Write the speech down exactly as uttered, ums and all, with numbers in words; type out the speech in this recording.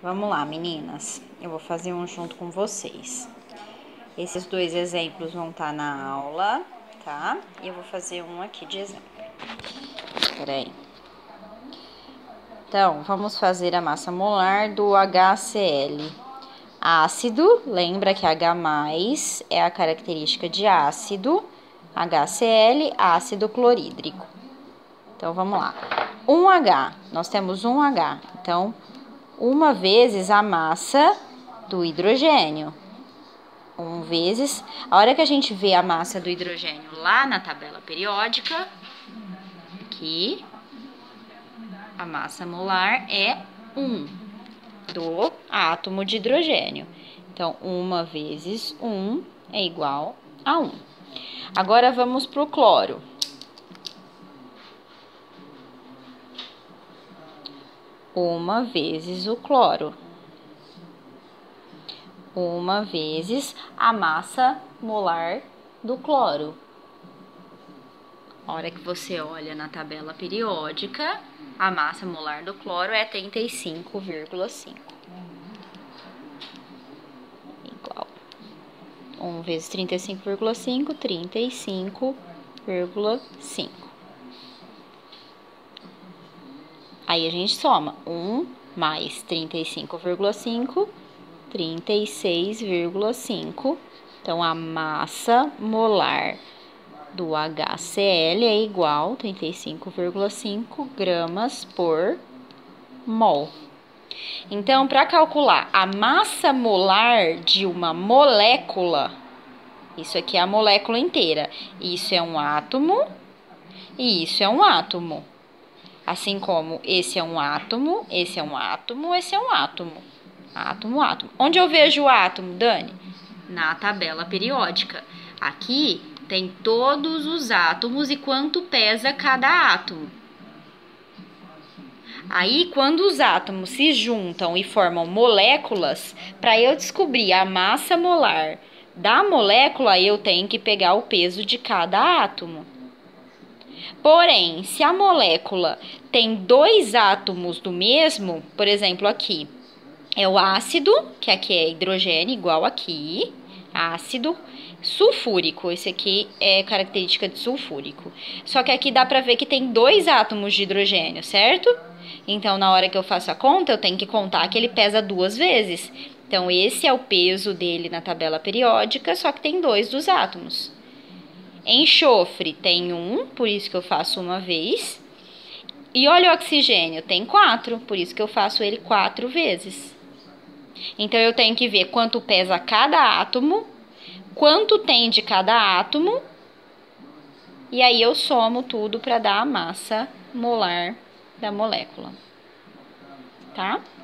Vamos lá, meninas. Eu vou fazer um junto com vocês. Esses dois exemplos vão estar na aula, tá? E eu vou fazer um aqui de exemplo. Peraí. Então, vamos fazer a massa molar do HCl. Ácido, lembra que H mais é a característica de ácido. HCl, ácido clorídrico. Então, vamos lá. um H, nós temos um H. Então, uma vezes a massa do hidrogênio. Um vezes, a hora que a gente vê a massa do hidrogênio lá na tabela periódica, aqui, a massa molar é um do átomo de hidrogênio. Então, uma vezes um é igual a um. Agora, vamos para o cloro. Uma vezes o cloro. Uma vezes a massa molar do cloro. A hora que você olha na tabela periódica, a massa molar do cloro é trinta e cinco vírgula cinco. Igual. um vezes trinta e cinco vírgula cinco, trinta e cinco vírgula cinco. Aí a gente soma um mais trinta e cinco vírgula cinco, trinta e seis vírgula cinco. Então, a massa molar do HCl é igual a trinta e cinco vírgula cinco gramas por mol. Então, para calcular a massa molar de uma molécula, isso aqui é a molécula inteira. Isso é um átomo e isso é um átomo. Assim como esse é um átomo, esse é um átomo, esse é um átomo. Átomo, átomo. Onde eu vejo o átomo, Dani? Na tabela periódica. Aqui tem todos os átomos e quanto pesa cada átomo. Aí, quando os átomos se juntam e formam moléculas, para eu descobrir a massa molar da molécula, eu tenho que pegar o peso de cada átomo. Porém, se a molécula tem dois átomos do mesmo, por exemplo, aqui é o ácido, que aqui é hidrogênio, igual aqui, ácido sulfúrico, esse aqui é característica de sulfúrico. Só que aqui dá pra ver que tem dois átomos de hidrogênio, certo? Então, na hora que eu faço a conta, eu tenho que contar que ele pesa duas vezes. Então, esse é o peso dele na tabela periódica, só que tem dois dos átomos. Enxofre tem um, por isso que eu faço uma vez. E olha o oxigênio, tem quatro, por isso que eu faço ele quatro vezes. Então, eu tenho que ver quanto pesa cada átomo, quanto tem de cada átomo, e aí eu somo tudo para dar a massa molar da molécula, tá?